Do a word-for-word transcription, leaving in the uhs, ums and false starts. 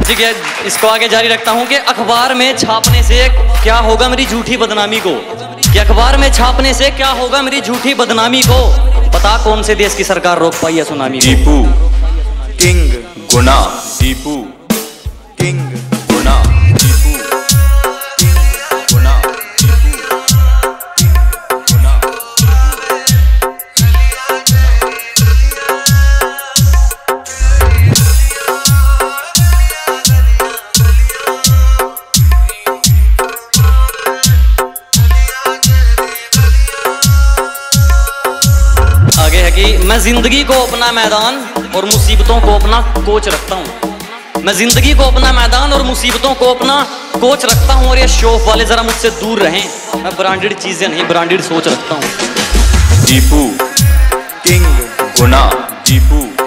ठीक है, इसको आगे जारी रखता हूँ कि अखबार में छापने से क्या होगा मेरी झूठी बदनामी को। कि अखबार में छापने से क्या होगा मेरी झूठी बदनामी को। बता कौन से देश की सरकार रोक पाई है सुनामी को। दीपू किंग गुना, दीपू किंग गुना, दीपू किंग गुना, दीपू किंग गुना। आगे है कि मैं जिंदगी को अपना मैदान और मुसीबतों को अपना कोच रखता हूँ। मैं जिंदगी को अपना मैदान और मुसीबतों को अपना कोच रखता हूँ। और ये शौक वाले जरा मुझसे दूर रहें, मैं ब्रांडेड चीजें नहीं ब्रांडेड सोच रखता हूँ। दीपू किंग गुना, दीपू